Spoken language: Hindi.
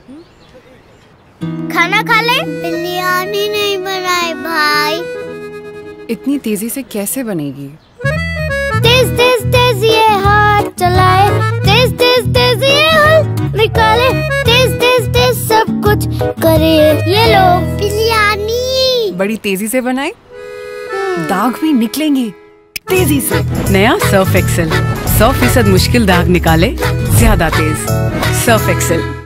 खाना खा ले। बिरयानी नहीं बनाए भाई। इतनी तेजी से कैसे बनेगी? तेज तेज तेज ये हाथ चलाए, तेज तेज तेज ये हल निकाले, तेज तेज तेज सब कुछ करे। ये लो बिरयानी। बड़ी तेजी से बनाए, दाग भी निकलेंगे तेजी से। नया सर्फ एक्सेल, 100% मुश्किल दाग निकाले ज्यादा तेज। Surf Excel.